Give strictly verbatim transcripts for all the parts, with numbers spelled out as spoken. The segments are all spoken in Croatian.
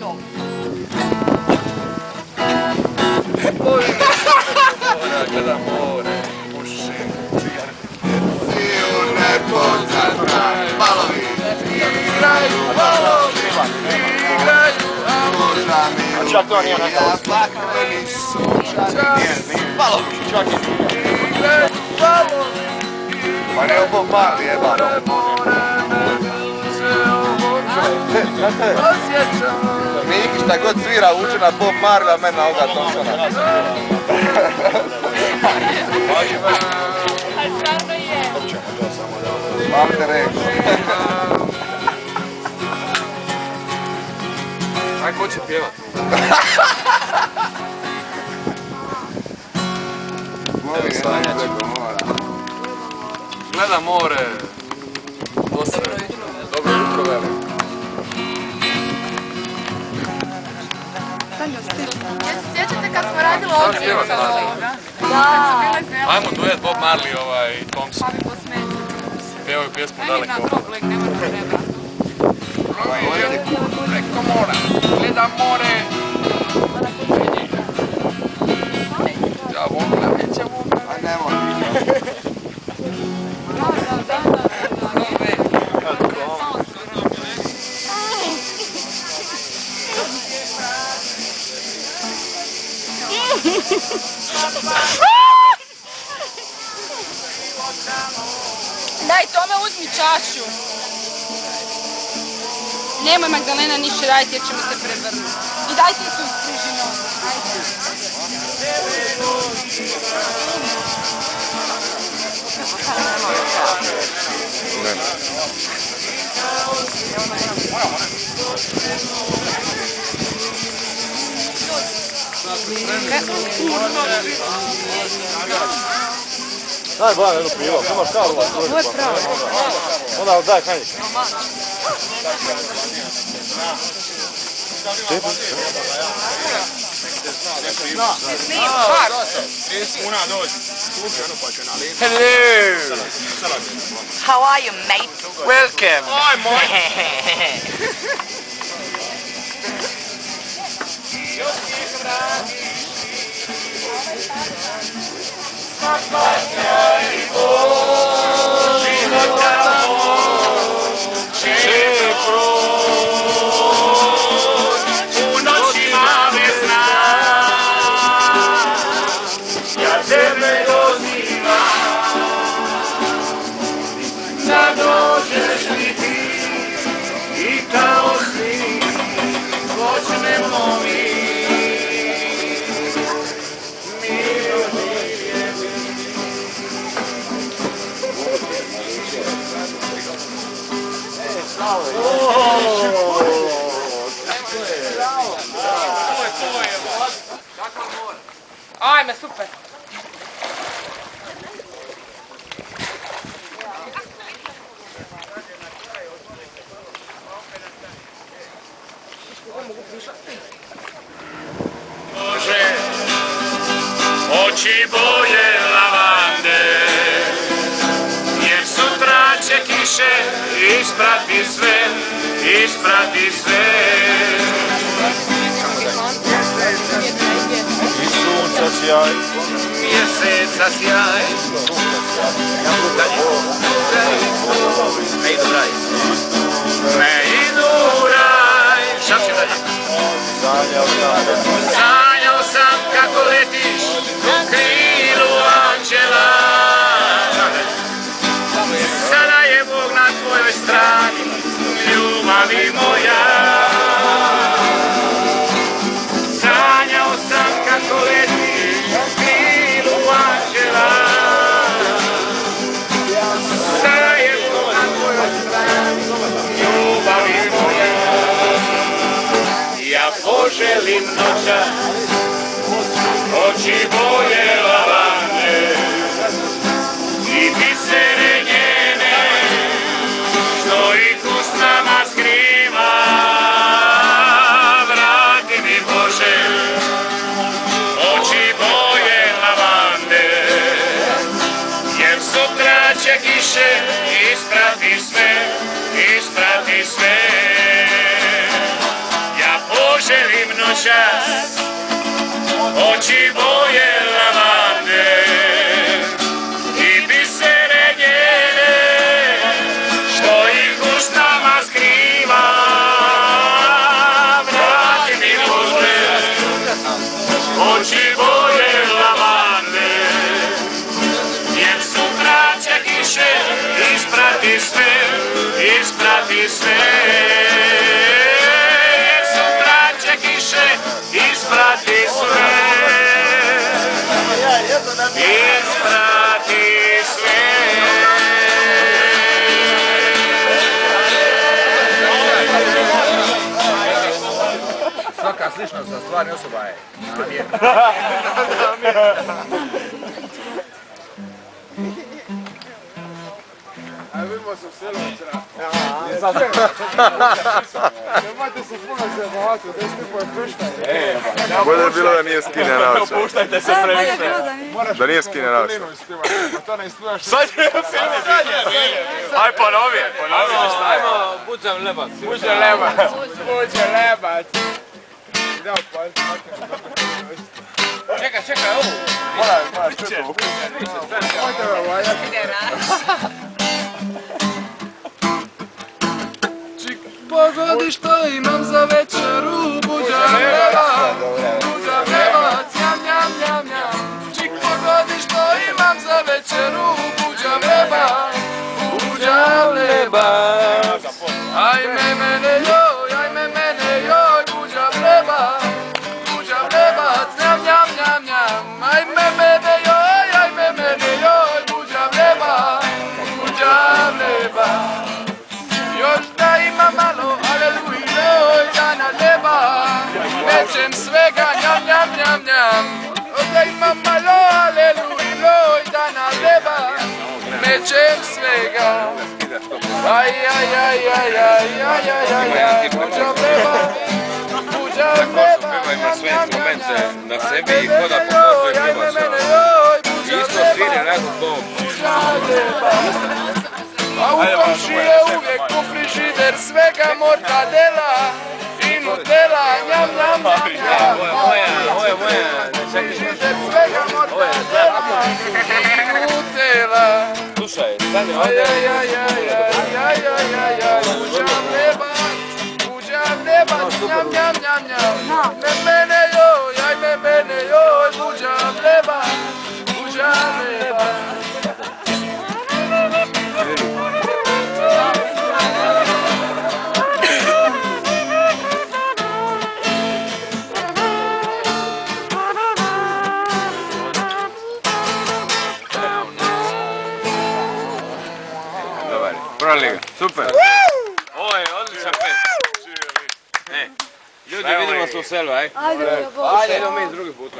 stolicu. Oj, mora, gledam more, puši, cigare. Siju nepoznata, balovi, igraju balovi, igraju, a možda mi ubija pakleni sunčani mjerni balovi. Igraju balovi, pa ne ovo mali jebano. Miki šta god svira uče na Bob Marley, a mene na ovoga Thompsona. A stvarno je. Mam te reći. Aj, ko će pjevat? Molim jedan preko mora. Gleda more. Dobro jutro, veli. Ja se sjećate kad smo radili odmah sa ovoga? Da. Ajmo duet Bob Marley ovaj, i Thompson. Pjevaju pjesmu Daleko. Preko mora, gledam more. Ja volim, neće volim. A nemoj. Daj tome, uzmi čašu. Nemoj Magdalena ništa raditi jer ćemo se prevrnuti. I daj ti tu istriži nos. Daj Bojan jednu pivo, imaš kalu vas drugi. Ovo je pravo. Onda daj kanjik. Hello! How are you, mate? Welcome! Hi, mate! Ajme, super. Bože, oči boje lavande, jer sutra će kiše isprati sve, isprati sve. I sunca sjaj. Mjeseca sjaj. Ne idu raj. Ne idu raj. Šta će dalje? Sanjao sam. Sanjao sam kako letiš u krilu anđela. Sada je Bog na tvojoj strani, ljubavi moja. Sanjao sam kako letiš u krilu anđela. Sada je Bog na tvojoj strani, ljubavi moja. Ja poželim noća, oči boje lavande i bisere njene, što ih usnama skriva. Vrati mi Bože, oči boje lavande, jer sutra će kiše isprati sve, isprati sve. Ja poželim noćas, oči boje lavande i bisere njene, što ih usnama skriva. Vrati mi pogled, oči boje lavande, jer sutra će kiše isprati sve, isprati sve. Jer sutra će kiše isprati sve, isprati sve. Svaka sličnost za stvarni osoba je namjerna. Ajde, vidimo se u selu večera. Nemojte se puno zajebavati, da ste poje puštaj. Bolje je bilo da nije skine naočar. Puštajte se previše. Da nije skine naočar. To ne isplujaš. Sad je aj ponovi, ponovi. Ajmo, buđam lebac. Buđe lebac. Buđe lebac. Idemo pojeti makne. Čekaj, čekaj, ovo. Moraš, moraš čutu. Mojte me valjati. Pogodi što imam za večeru, buđam lebac, buđam lebac, njam, njam, njam, njam. Čik, pogodi što imam za večeru, buđam lebac, buđam lebac. Ajme mene joj, ajme mene joj, buđam lebac, buđam lebac, njam, njam, njam, njam. Ajme mene joj, ajme mene joj, buđam lebac, buđam lebac. Još da ima malo, alelujoj, da na leba, mećem svega, njam, njam, njam, njam. Još da ima malo, alelujoj, da na leba, mećem svega. Aj, aj, aj, aj, aj, aj, aj, aj, aj, buđam leba, buđam leba, njam, njam, njam, njam. Na sebi i koda pokazuje leba sve. Isto svire radu Bog. Buđam leba. A u komši je uvijek u frižider svega mortadela i nutella, njam, njam, njam, njam. Moja, ovo je moja. Frižider svega mortadela i nutella. Slušaj, stani Aj, ovdje. aj, aj, aj, aj, aj, aj, aj, aj, buđam lebac, buđam lebac, njam, njam, njam, njam. Me mene joj, aj me mene joj, buđam lebac, buđam lebac. Dobar, prva liga, super. Ovo je odličan pes. E, ljudi, vidimo se u selu, aj. Ajde, Ajde, idemo mi drugi put.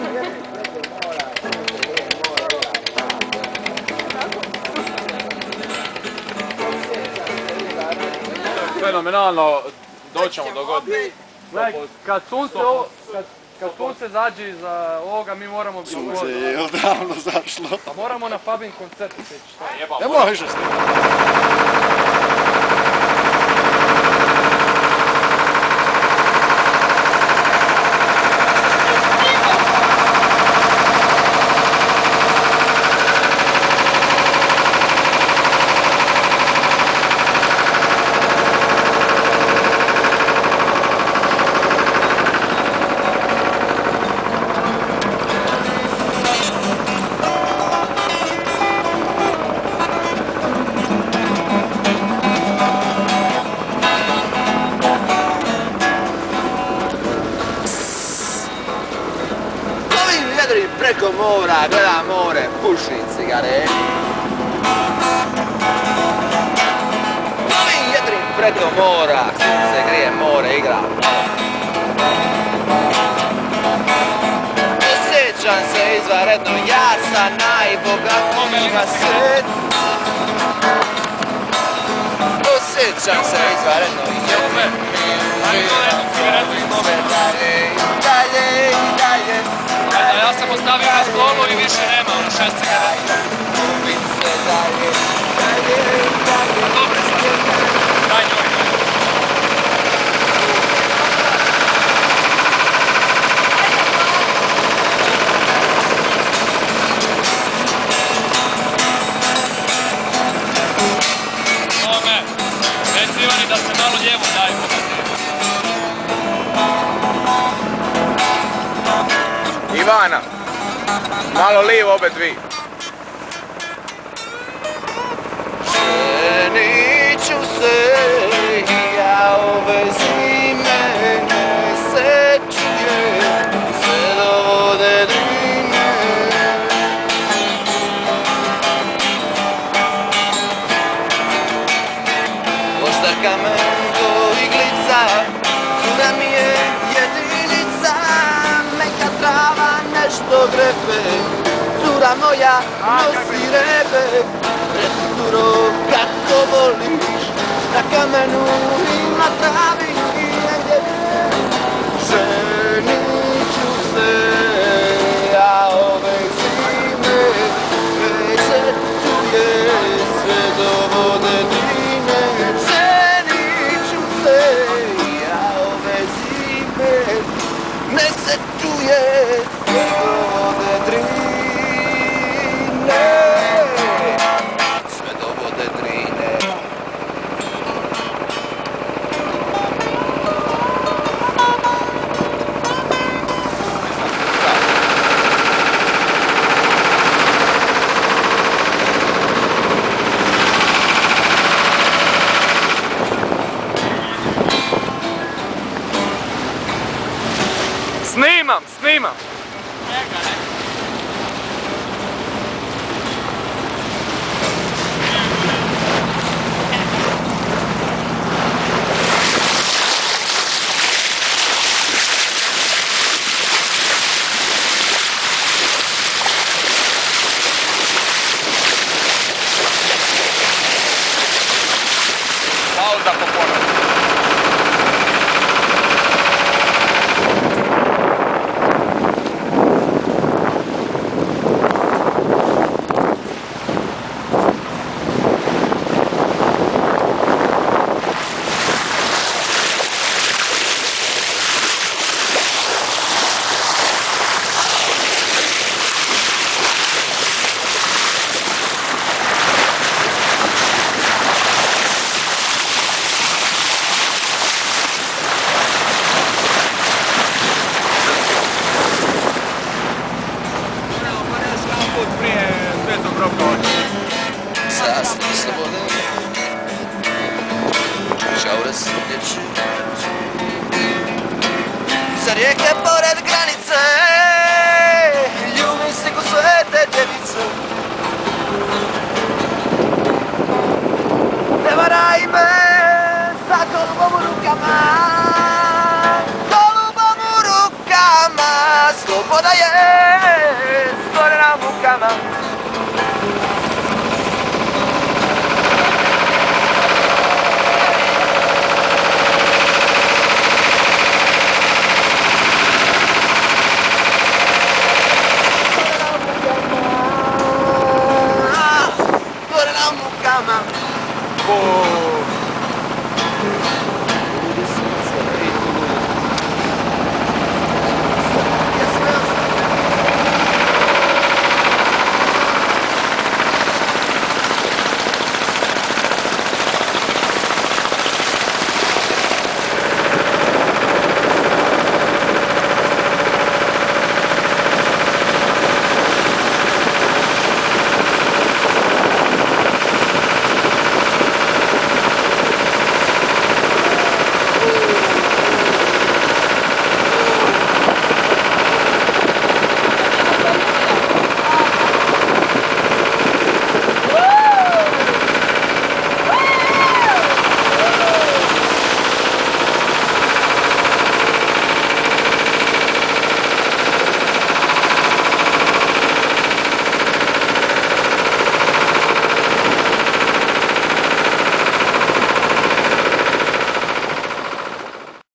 Fenomenalno, doćemo do godine. Kad sunce, kad, kad sunce zađe iza ovoga, mi moramo biti Sunce je odavno zašlo. Pa moramo na Fabin koncert seći. Ne možeš s tim. Preko mora, gledam more, pušim cigare. Ovim vjetrim preko mora, sunce grije, more igra. Osjećam se izvanredno, ja sam najbogatiji na svijetu. Osjećam se izvanredno, jer smo dalje i dalje i dalje. Ja sam ostavio na stolu i više nema, ono šest cigareta. Dobre sad. Daj njoj. Ivana. Malo lijevo obe dvi. Ženit ću se, ja ove zime ne se čuje, sve do vode drine. Ostar kamen ko iglica, cura mi je jedinica, meka trava nešto grepe, cura moja nosi repe. Preturo kako voliš, na kamenu i na travi negdje. Ženit ću se, a ove zime već se čuje sve do vode drine. Ženit ću se, a ove zime ne se čuje sve do vode drine. Snimam, snimam! Pauza po ponoć. Zasnim slobode, šaure srlječi, za rijeke pored granice, ljubim se ko svete djevice. Ne varaj me sa golubom u rukama, golubom u rukama, sloboda je